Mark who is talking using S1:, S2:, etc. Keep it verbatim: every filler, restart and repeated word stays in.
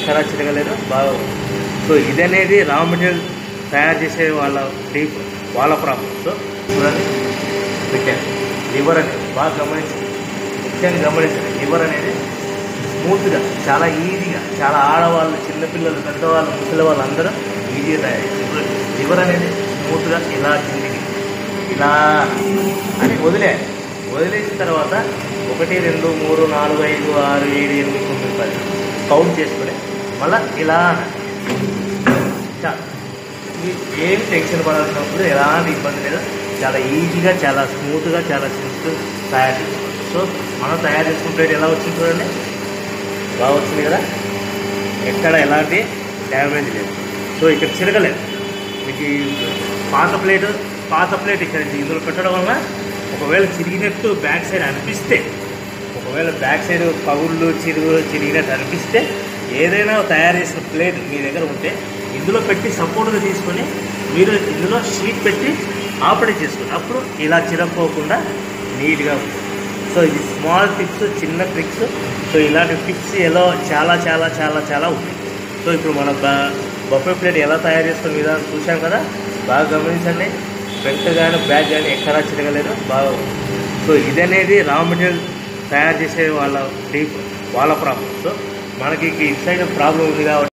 S1: ఎక్కడా చిరగలేదు, బాగా. So ఇదనేది raw material తయారు చేసే వాళ్ళ డీప్ వాళ్ళ ప్రాబ్లం. సో చూడండి పెట్టాను. లివర్ అనేది బాగా గమనించి ముఖ్యంగా గమనించండి. లివర్ అనేది స్మూత్గా, చాలా ఈజీగా, చాలా ఆడవాళ్ళు, చిన్నపిల్లలు, పెద్దవాళ్ళు, ముసలి వాళ్ళు అందరూ ఈజీగా తయారు చేస్తారు. లివర్ అనేది స్మూత్గా ఇలా కిందికి ఇలా అని వదిలే వదిలేసిన తర్వాత ఒకటి రెండు మూడు నాలుగు ఐదు ఆరు ఏడు ఎనిమిది తొమ్మిది పది కౌంట్ చేసుకుని మళ్ళీ ఇలా ఏం టెన్షన్ పడాల్సినప్పుడు ఎలాంటి ఇబ్బంది లేదు, చాలా ఈజీగా, చాలా స్మూత్గా, చాలా సింపుల్ తయారు చేసుకోవచ్చు. సో మనం తయారు చేసుకున్న ప్లేట్ ఎలా వచ్చింది చూడండి, బాగా వచ్చింది కదా, ఎక్కడ ఎలాంటి డ్యామేజ్ లేదు. సో ఇక్కడ చిరగలేదు. మీకు పాత ప్లేట్ పాత ప్లేట్ ఇక్కడ ఇందులో పెట్టడం వల్ల ఒకవేళ చిరిగినట్టు బ్యాక్ సైడ్ అనిపిస్తే, ఒకవేళ బ్యాక్ సైడ్ పగుళ్ళు చిరుగు చిరిగినట్టు అనిపిస్తే, ఏదైనా తయారు చేసిన ప్లేట్ మీ దగ్గర ఉంటే ఇందులో పెట్టి సపోర్ట్గా తీసుకొని మీరు ఇందులో షీట్ పెట్టి ఆపరేట్ చేసుకోండి. అప్పుడు ఇలా చిరక్కోకుండా నీట్గా ఉంటుంది. సో ఇది స్మాల్ టిప్స్, చిన్న ట్రిక్స్. సో ఇలాంటి టిప్స్ ఎలా చాలా చాలా చాలా చాలా ఉంటాయి. సో ఇప్పుడు మన బఫే ప్లేట్ ఎలా తయారు చేసుకునే విధానం చూసాం కదా, బాగా గమనించండి. ఫ్రంట్ కానీ బ్యాక్ కానీ ఎక్కడా చిరగలేదు, బాగా. సో ఇదనేది రా మెటీరియల్ తయారు చేసే వాళ్ళ డీప్ వాళ్ళ ప్రాబ్లం. సో మనకి ఇటు సైడ్ ప్రాబ్లం ఉంది కాబట్టి